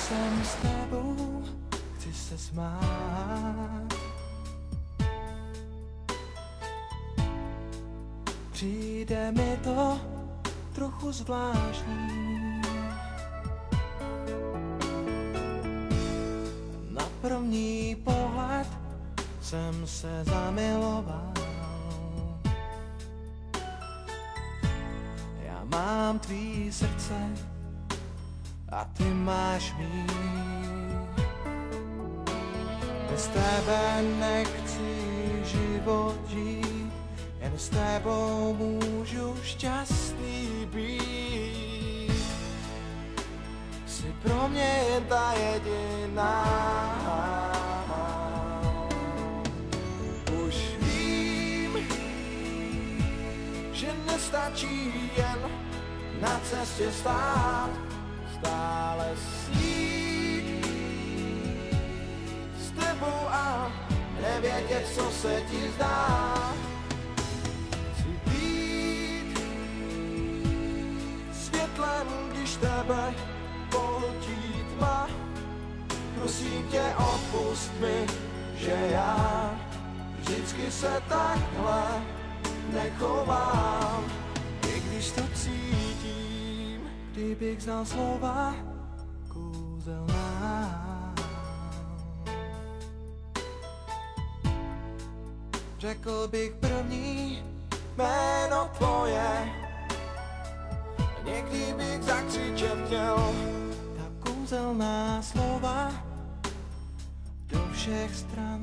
jsem s tebou, chci se smát. Přijde mi to trochu zvláštní. Na první pohled jsem se zamiloval. Já mám tvý srdce a ty máš mý. Bez tebe nechci život žít, jen s tebou můžu šťastný být. Jsi pro mě jen ta jediná. Už vím, že nestačí jen na cestě stát, stále snít s tebou a nevědět, co se ti zdá. Chci být světlem, když tebe pohltí tma. Prosím tě, odpusť mi, že já vždycky se takhle nechovám. I když to cítím, kdybych znal slova kouzelná. Řekl bych první jméno tvoje, někdy bych zakřičet chtěl ta kouzelná slova do všech stran.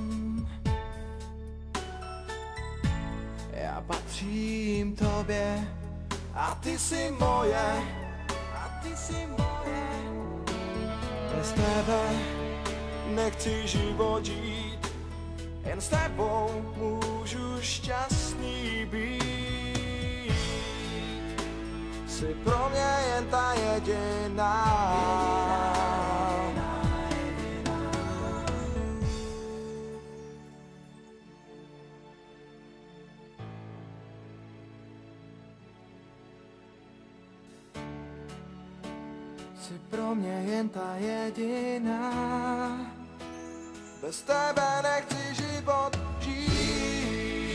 Já patřím tobě a ty jsi moje, a ty jsi moje. Bez tebe nechci život žít, jen s tebou můžu šťastný být. Jsi pro mě jen ta jediná. Jsi pro mě jen ta jediná. Bez tebe nechci život žít.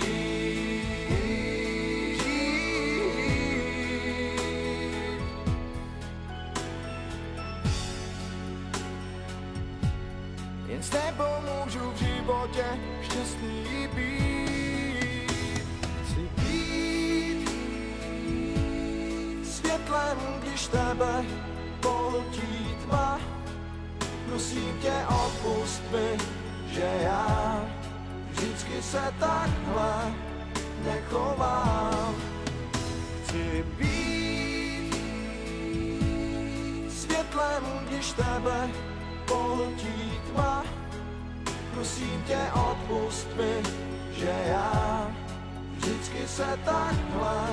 Jen s tebou můžu v životě šťastný být. Chci být světlem, když tebe pohltí tma. Prosím tě, odpusť mi, že já vždycky se takhle nechovám. Chci být světlem, když tebe pohltí tma. Prosím tě, odpusť mi, že já vždycky se takhle